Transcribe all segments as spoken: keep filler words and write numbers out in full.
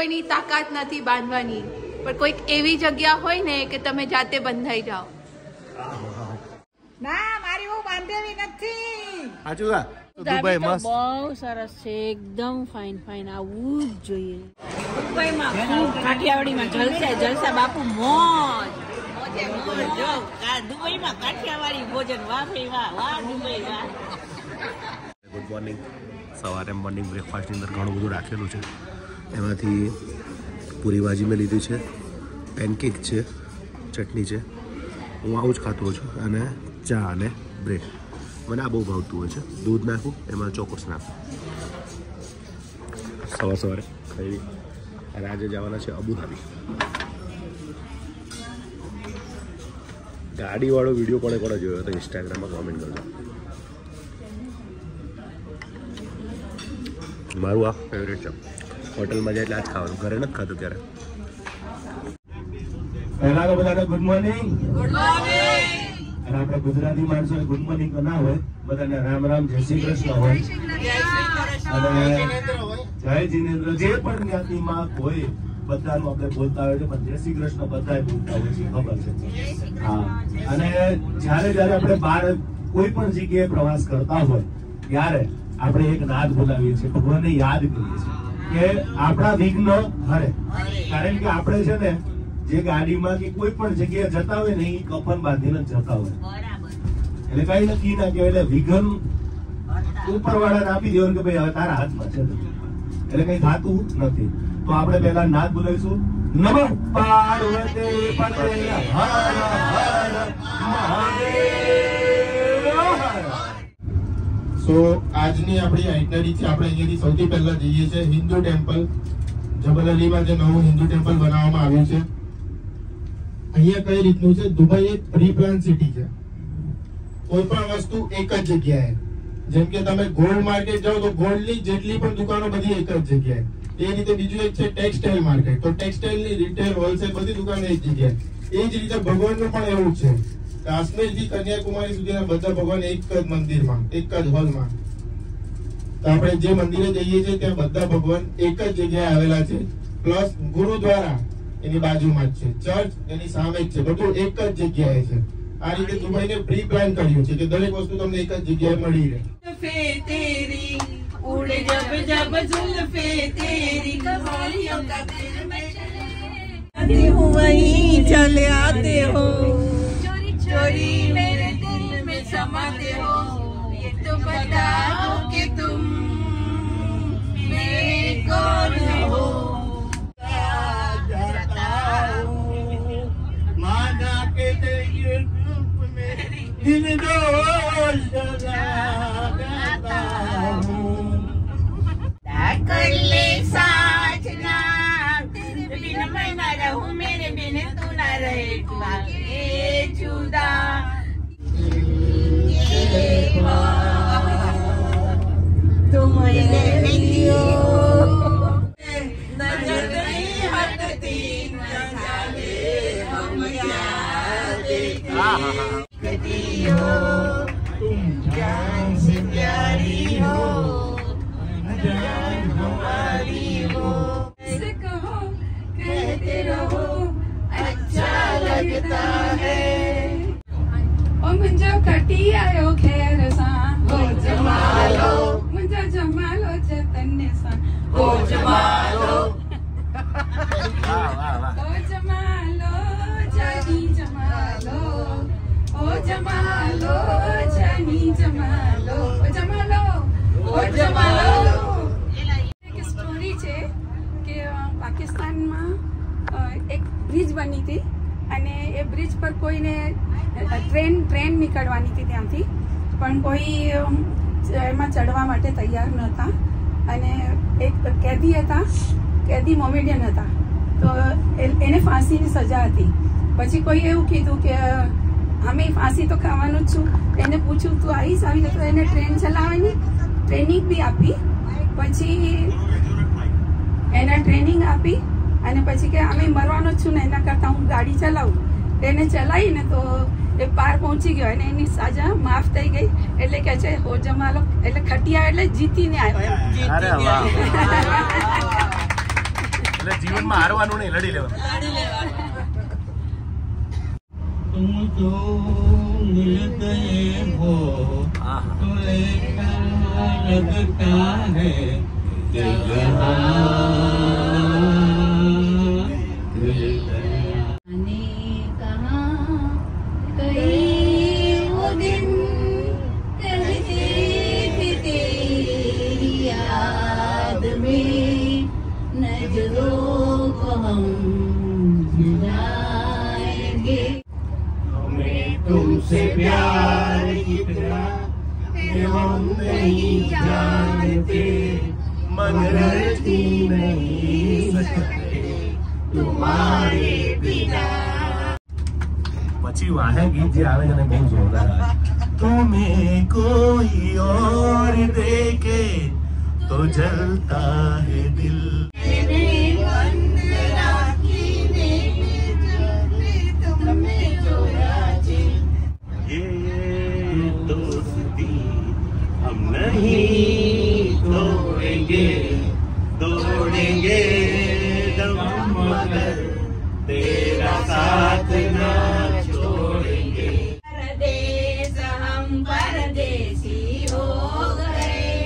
કોઈની તાકાત નથી બાંધવાની, પણ કોઈક એવી જગ્યા હોય ને કે તમે જાતે બંધાઈ જાઓ. ના મારી હું બાંધેલી નથી. સાચું કા દુબઈ મસ્ત બહુ સરસ છે, એકદમ ફાઇન ફાઇન, આવું જ જોઈએ. દુબઈમાં ખૂબ કાઠિયાવાડીમાં જલસા જલસા બાપુ, મોજ મોજે મોજ. જો દુબઈમાં કાઠિયાવાડી ભોજન, વાહ ભાઈ વાહ, વાહ દુબઈ વાહ. Good morning. સવારે મોર્નિંગ બ્રેકફાસ્ટની અંદર ઘણું બધું રાખેલું છે. એમાંથી પૂરી ભાજી મેં લીધી છે, પેનકેક છે, ચટણી છે. હું આવું જ ખાતો છું, અને ચા અને બ્રેડ. મને આ બહુ ભાવતું હોય છે. દૂધ નાખું, એમાં ચોકોસ નાખું. સવાર સવારે ખાઈ. અને આજે જવાના છે અબુધાબી. ગાડીવાળો વિડીયો કોણે કોણે જોયો તો ઇન્સ્ટાગ્રામમાં કોમેન્ટ કરજો. મારું આ ફેવરેટ છે. હોટલમાં જાય એટલે આ જ ખાવાનું, ઘરે નથી ખાતું ક્યારે. પહેલા તો બધાને ગુડ મોર્નિંગ. Good morning. અને આપણે ગુજરાતી માણસો ગુડ મોર્નિંગ ના હોય, બધાને રામ રામ, જય શ્રી કૃષ્ણ હોય, અને જય જીનેન્દ્ર. જે પણ જ્ઞાતિમાં કોઈ બધાનું આપણે બોલતા હોય છે, પણ જય શ્રી કૃષ્ણ બધા બોલતા હોય છે, ખબર છે. હા, અને જયારે જયારે આપણે બહાર કોઈ પણ જગ્યાએ પ્રવાસ કરતા હોય ત્યારે આપણે એક નાદ બોલાવીએ છીએ, ભગવાનને યાદ કરીએ છીએ કે આપણા વિઘ્ન હરે. કારણ કે આપણે છે ને જે ગાડીમાં કે કોઈ પણ જગ્યાએ જતા હોય ને, એ કફન બાંધીને જતા હોય, એટલે કઈ નક્કી ના કહેવાય. એટલે વિઘન ઉપર વાળાને આપી દેવાનું કે ભાઈ હવે તારા હાથમાં છે, એટલે કઈ થતું નથી. તો આપણે પહેલા નાદ બોલાવીશું. નમઃ પાર્વતી પતે હર હર મહાદેવ. સો આજની આપણી આઇટનરી છે. આપણે અહીંયાથી સૌથી પહેલા જઈએ છીએ હિન્દુ ટેમ્પલ. જબલ અલીમાં જે નવું હિન્દુ ટેમ્પલ બનાવવામાં આવ્યું છે, અહીંયા કઈ રીતનું છે, દુબઈ એક પ્રી પ્લાન સિટી છે. કોઈ પણ વસ્તુ એક જ જગ્યાએ, જેમ કે તમે ગોલ્ડ માર્કેટ જાઓ તો ગોલ્ડની જેટલી પણ દુકાનો બધી એક જ જગ્યાએ. એ રીતે બીજું એક છે ટેક્સટાઇલ માર્કેટ, તો ટેક્સટાઇલની રિટેલ, હોલસેલ બધી દુકાનો એક જગ્યાએ. એ જ રીતે ભગવાનનું પણ એવું છે. કાશ્મીર થી કન્યાકુમારી સુધીના બધા ભગવાન એક જ મંદિરમાં, એક જ હોલમાં. તો આપણે જે મંદિરે જઈએ છીએ ત્યાં બધા ભગવાન એક જ જગ્યાએ આવેલા છે. પ્લસ ગુરુદ્વારા એની બાજુમાં જ છે, ચર્ચ એની સામે જ છે, બધું એક જ જગ્યાએ છે. આ રીતે દુબઈને પ્રી પ્લાન કર્યું છે કે દરેક વસ્તુ તમને એક જ જગ્યાએ મળી રહે. उड़े जब जब जुल्फे तेरी कवालियों का दिल में चले हूँ वहीं चले आते हो, चोरी चोरी मेरे दिल में समाते हो. ये तो बताओ कि तुम मेरे कौन हो. माना के तेरे रूप में दिल डोल जलाता हूँ. कर ले साजना, तेरे बिन मैं न रहूं, मेरे बिन तू न रहे, ये जुदा. तुम लियो नजर नहीं हटती, न जाने हम क्या देखती हो. तुम जान से प्यारी हो, जान हमारी हो. ऐसे कहो कहते रहो, अच्छा लगता है. ओ मुंहिंजो कटी आयो खैर सां, ओ जमालो मुंहिंजो जमालो जतन सां, ओ जमालो. ओ जमालो जानी जमालो, ओ जमालो जानी जमालो, ओ जमालो ओ जमालो. એક સ્ટોરી છે કે પાકિસ્તાનમાં એક બ્રિજ બની હતી, અને એ બ્રિજ પર કોઈને ટ્રેન ટ્રેન નીકળવાની હતી ત્યાંથી, પણ કોઈ એમાં ચડવા માટે તૈયાર નહોતા. અને એક કેદી હતા, કેદી મોમેડિયન હતા, તો એને ફાંસીની સજા હતી. પછી કોઈ એવું કીધું કે અમે ફાંસી તો ખાવાનું જ છું. એને પૂછ્યું તું આવીશ, આવી તો એને ટ્રેન ચલાવવાની ટ્રેનિંગ બી આપી. પછી એને ટ્રેનિંગ આપી, અને પછી કે અમે મરવાનો જ છું ને, એના કરતા હું ગાડી ચલાવું. એને ચલાવી ને તો એ પાર પહોંચી ગયો, અને એની સજા માફ થઈ ગઈ. એટલે કે છે હો જમાલો, એટલે ખટિયા એટલે જીતીને આવ્યો. એટલે જીવનમાં હારવાનું નહીં, લડી લેવાનું. લડી લેવાનું. तुम जो मिल गए हो तो ऐसा लगता है कि ने कहा कई वो दिन कहते थे तेरी याद में नजरों को हम मिलाएंगे. तुमसे प्यार कितना हम नहीं जानते मगर जी नहीं सकते तुम्हारे बिना. પછી વાહે ગીત જે આવે છે ને બહુ જોરદાર આવે. तुम्हें कोई और देखे तो जलता है दिल. ये दोस्ती हम नहीं तोड़ेंगे तोड़ेंगे दम मगर तेरा साथ ना छोड़ेंगे. परदेस हम परदेसी हो गए.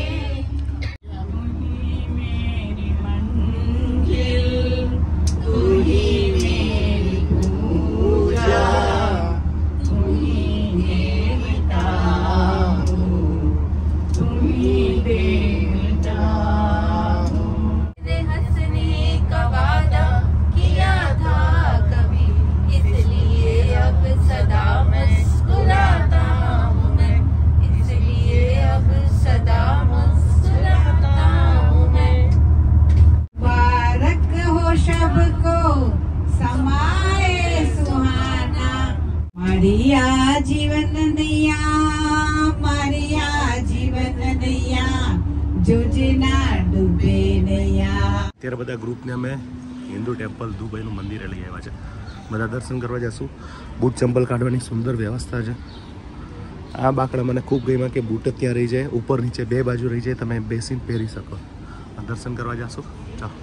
मेरी मंजिल तू ही मेरी पूजा तू ही मेरी ताऊ तू ही देवता. हंसने का वादा किया था कभी इसलिए अब सदा मुस्कुराता हूँ मैं. इसलिए अब सदा मुस्कुराता हूँ मैं. मुबारक हो सबको समाए सुहाना. मारिया जीवन नैया मारिया जीवन नैया જોજના ડૂબે નૈયા. અત્યારે બધા ગ્રુપને અમે હિન્દુ ટેમ્પલ દુબઈનું મંદિરે લઈ આવ્યા છે. બધા દર્શન કરવા જશું. બૂટ ચંપલ કાઢવાની સુંદર વ્યવસ્થા છે. આ બાકડા મને ખૂબ ગમ્યા કે બૂટ જ ત્યાં રહી જાય, ઉપર નીચે બે બાજુ રહી જાય, તમે બેસીને પહેરી શકો. દર્શન કરવા જશું. ચાલો.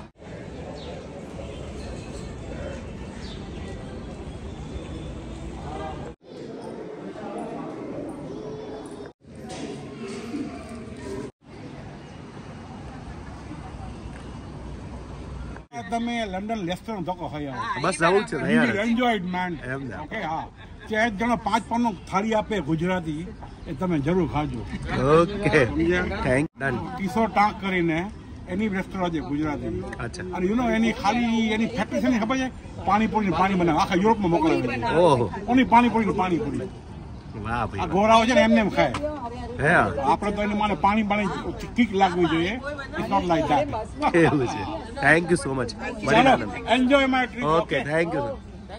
તમે લંડન લેસ્ટર નો ધક્કો ખાઈ આવો. બસ જવું છે તૈયાર. Enjoyed main. એમ ને. ઓકે હા. ત્યાં એક જણો પાંચ પાનનો થાળી આપે ગુજરાતી, એ તમે જરૂર ખાજો. Okay thank done. ટીસો ટાંક કરીને એની રેસ્ટોરન્ટ છે ગુજરાતી. અચ્છા. અને યુ નો એની ખાલી એની ફેક્ટરી છે ને ખબર છે, પાણીપુરી પાણી બનાવે આખા યુરોપમાં મોકલાવે. ઓહો. ઓની પાણીપુરી પાણીપુરી. વાહ આ ભાઈ. ગોરાઓ છે ને એમને એમ ખાય. હે આપણે તો એને માને પાણી પાણી કિક લાગવી જોઈએ. It's not like that. એવું છે. Thank you so much. ચાલો enjoy my trip. Okay thank you.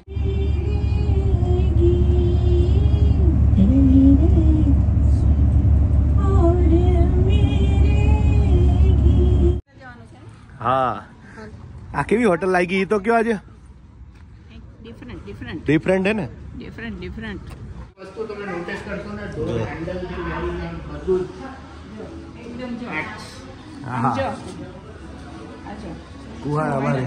હા આ કેવી હોટલ લાગી તો કયો આજે? ડિફરન્ટ ડિફરન્ટ ડિફરન્ટ હે ને? ડિફરન્ટ ડિફરન્ટ વસ્તુ તમે નોટિસ કરશો ને ડોર હેન્ડલ થી લઈને બધું એકદમ જો હા જો આજો કુહાડ અમારે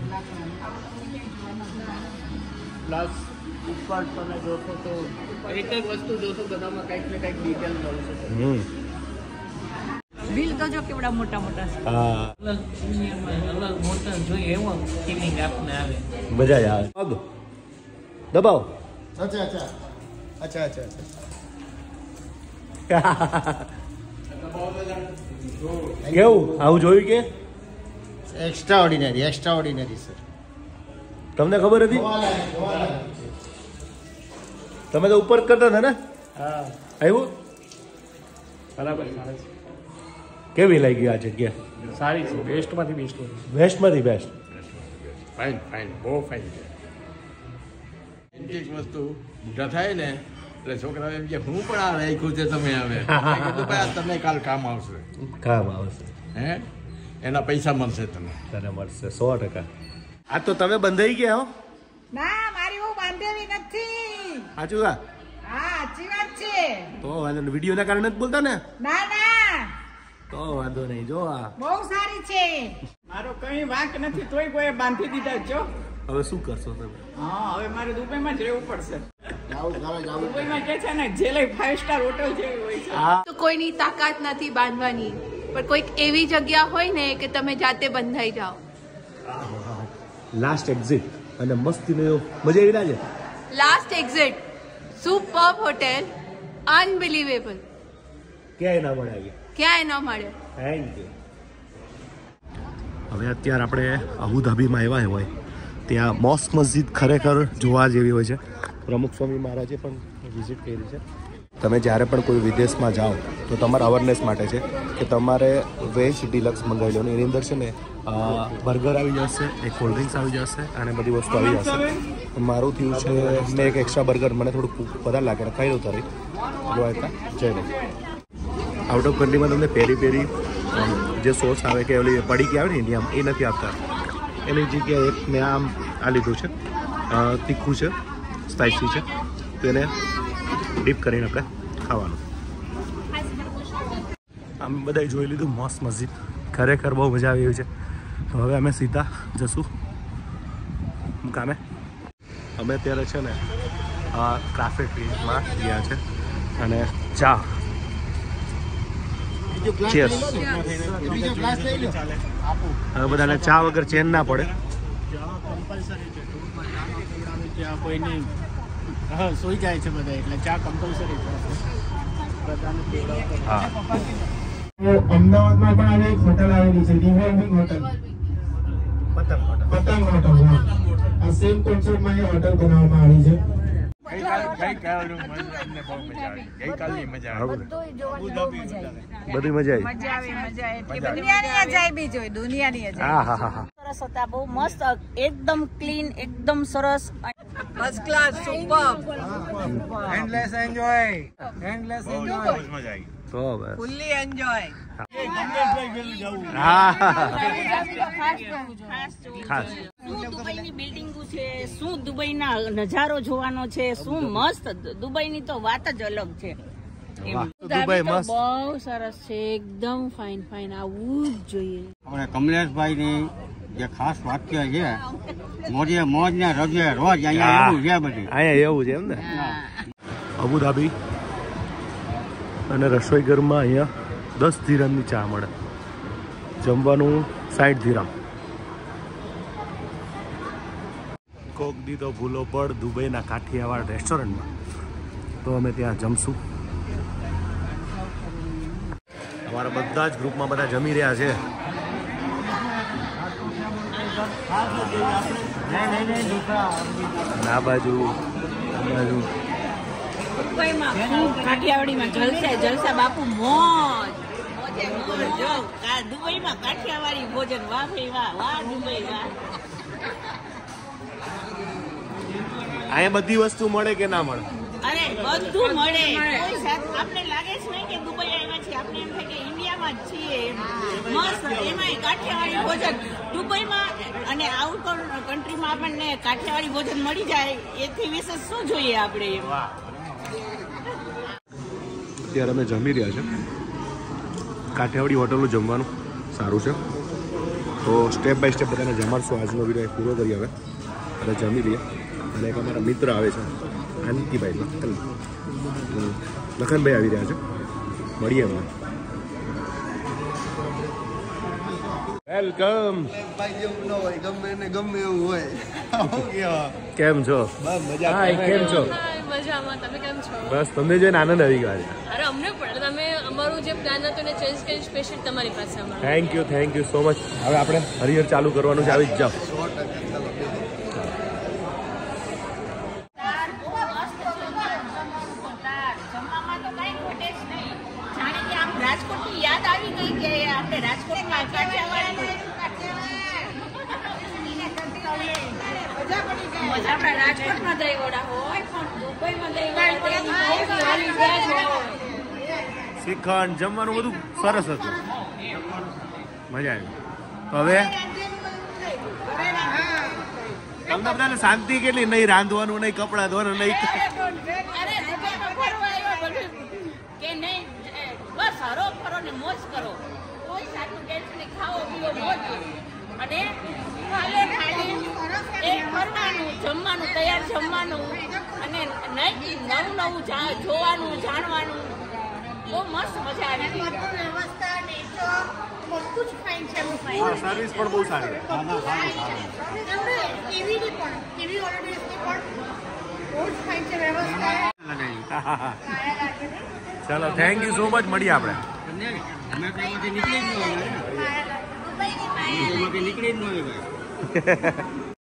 પ્લસ ઉપર તમે જોશો તો એક એક વસ્તુ જોશો બધામાં કંઈક ને કંઈક ડિટેલ મળશે. હમ બિલ તો જો કેવડા મોટા મોટા છે. હા અલગ દુનિયામાં અલગ મોટા જોઈએ એવો ફિલિંગ આપને આવે. મજા જ આવે. પગ દબાવો. અચ્છા અચ્છા અચ્છા અચ્છા કેવું આવું જોયું કે? Extraordinary extraordinary sir. તમને ખબર હતી? તમે તો ઉપર કરતા હતા ને? હા આવ્યું બરાબર. કેવી લાગી આ જગ્યા? સારી છે, બેસ્ટમાંથી બેસ્ટ. બેસ્ટમાંથી બેસ્ટ. ફાઇન ફાઇન બહુ ફાઇન છે. એન્ટિક વસ્તુ મોટા થાય ને એટલે છોકરાઓ એમ કે હું પણ આ રાખ્યું છે તમે હવે તમે કાલ કામ આવશે. કામ આવશે હે એના પૈસા મળશે તમે. તને મળશે સો ટકા. આ તો તમે બંધાઈ ગયા હો. ના મારી હું બાંધેલી નથી. સાચું કા? હા સાચી વાત છે. તો વાંધો વિડીયો ના કારણે જ બોલતા ને? ના ના તો વાંધો નહીં. જો આ બહુ સારી છે. મારો કઈ વાંક નથી તોય કોઈ બાંધી દીધા જો. હવે શું કરશો તમે? હા હવે મારે દુબઈમાં જ રહેવું પડશે. દુબઈમાં કે છે ને જેલે ફાઈવ સ્ટાર હોટલ જેવી હોય છે. તો કોઈની તાકાત નથી બાંધવાની, પણ કોઈક એવી જગ્યા હોય ને કે તમે જાતે બંધાઈ જાઓ. લાસ્ટ એક્ઝિટ અને મસ્તીનો મજા આવી રહ્યા છે. Last exit superb hotel, unbelievable. ક્યાંય ના મળે આવી, ક્યાંય ન મળે. Thank you. હવે અત્યારે આપણે અબુધાબીમાં આવ્યા હોય ત્યાં મોસ્ક મસ્જિદ ખરેખર જોવા જેવી હોય છે. પ્રમુખ સ્વામી મહારાજે પણ વિઝિટ કરી છે. તમે જ્યારે પણ કોઈ વિદેશમાં જાઓ તો તમારા અવેરનેસ માટે છે કે તમારે વેજ ડિલક્સ મંગાવી લો. એની અંદર છે ને બર્ગર આવી જશે, એક કોલ્ડ ડ્રિંક્સ આવી જશે અને બધી વસ્તુ આવી જશે. મારું થયું છે મેં એક એક્સ્ટ્રા બર્ગર મને થોડુંક વધારે લાગે ને ખાઈ લઉં તારી જો હતા જય નહીં. આઉટ ઓફ કન્ટ્રીમાં તમને પેરી પેરી જે સોસ આવે કે ઓલી પડીકી આવે ને ઇન્ડિયામાં એ નથી આપતા. એની જગ્યાએ એક મેં આમ આ લીધું છે, તીખું છે, સ્પાઇસી છે, તો એને ડીપ કરીને આપણે ખાવાનું. આમ બધાએ જોઈ લીધું મસ્ત મસ્જિદ, ખરેખર બહુ મજા આવી છે. તો હવે અમે સીધા જશું મુકામે. અમે અત્યારે છે ને ક્રાફેટરીમાં ગયા છે અને ચા ચેસ. હવે બધાને ચા વગર ચેન ના પડે. કોઈ નહીં હા સોઈ જાય છે બધા એટલે ચા કમ્પલસરી છે. હા અમદાવાદમાં પણ આવી એક હોટલ આવેલી છે રિવોલ્વિંગ હોટલ, પતંગ પતંગ હોટલ. આ સેમ કોન્સેપ્ટમાં એ હોટલ બનાવવામાં આવી છે. બધી મજા આવી. દુનિયાની અજાયબી જોઈ, દુનિયાની અજાયબી. હા હા હા હા. સરસ હતા, બહુ મસ્ત, એકદમ ક્લીન, એકદમ સરસ. First class superb. Endless enjoy endless enjoy મજા આવી તો બસ ફુલ્લી એન્જોય. હા ખાસ શું દુબઈની બિલ્ડિંગો છે, શું દુબઈના નજારો જોવાનો છે, શું મસ્ત. દુબઈની તો વાત જ અલગ છે. દુબઈ મસ્ત, બહુ સરસ છે, એકદમ ફાઇન ફાઇન. આવું જ જોઈએ. આપણે કમલેશભાઈ ની જે ખાસ વાક્ય છે મોજે મોજ ને રજે રોજ અહીંયા એવું છે બધી. અહીંયા એવું છે એમ ને. અબુધાબી અને રસોઈ ઘરમાં અહીંયા દસ ધીરામની ચા મળે, જમવાનું સાઠ ધીરામ. કોક દી તો ભૂલો પડ દુબઈના કાઠિયાવાડ રેસ્ટોરન્ટમાં, તો અમે ત્યાં જમશું. અમારા બધા જ ગ્રુપમાં બધા જમી રહ્યા છે. આ બાજુ બાજુ કાઠિયાવાડીમાં જલસે જલસા બાપુ મોજ મોજે મોજ. જો દુબઈમાં કાઠિયાવાડી ભોજન, વાહ ભાઈ વાહ, વાહ દુબઈ વાહ. અહીંયા બધી વસ્તુ મળે કે ના મળે? અરે બધું મળે. કોઈ સાથ આપણે લાગે જ નહીં કે દુબઈ આવ્યા છીએ, આપણે એમ થાય કે ઇન્ડિયામાં જ છીએ. મસ્ત એમાંય કાઠિયાવાડી ભોજન દુબઈમાં અને આઉટ કન્ટ્રીમાં આપણને કાઠિયાવાડી ભોજન મળી જાય એથી વિશેષ શું જોઈએ આપણે એમ. અત્યારે અમે જમી રહ્યા છે. કાઠિયાવાડી હોટલનું જમવાનું સારું છે. તો સ્ટેપ બાય સ્ટેપ બધાને જમાડશું. આજનો વિડીયો પૂરો કરી હવે અને જમી લઈએ. અને એક અમારા મિત્ર આવે છે આનંદીભાઈ લખન, લખનભાઈ આવી રહ્યા છે, મળીએ અમે. વેલકમ. ગમે ને ગમે એવું હોય. કેમ છો? હાય, કેમ છો? મજામાં. તમે કેમ છો? બસ તમને જોઈને આનંદ આવી ગયો. અરે અમને પણ તમે અમારું જે પ્લાન હતો એને ચેન્જ કરી સ્પેશિયલ તમારી પાસે અમારું. Thank you thank you so much. હવે આપણે હરિહર ચાલુ કરવાનું છે, આવી જ જાઓ. રાજકોટની યાદ આવી ગઈ કે આપણે રાજકોટમાં કાઠિયાવાડી મજા આપણે રાજકોટમાં દહીં વડા હોય પણ દુબઈમાં દહીં વડા. શ્રીખંડ જમવાનું બધું સરસ હતું, મજા આવી. હવે તમને બધાને શાંતિ કેટલી, નહીં રાંધવાનું, નહીં કપડાં ધોવાનું, નહીં કે નહીં, બસ હરો ફરો ને મોજ કરો. કોઈ સાચું ટેન્શન નહીં, ખાઓ પીઓ મોજ. અને ખાલે ખાલી એ ફરવાનું, જમવાનું, તૈયાર જમવાનું અને નવું નવું જોવાનું, જાણવાનું બહુ મસ્ત મજા આવી ગઈ. વ્યવસ્થા નેચર બધું જ ફાઇન છે. સર્વિસ પણ બહુ સારી. ટીવીની પણ ટીવી ઓલરેડી પણ બહુ જ ફાઇન છે વ્યવસ્થા. ચાલો થેન્ક યુ સો મચ. મળીએ આપણે. નીકળી જ ન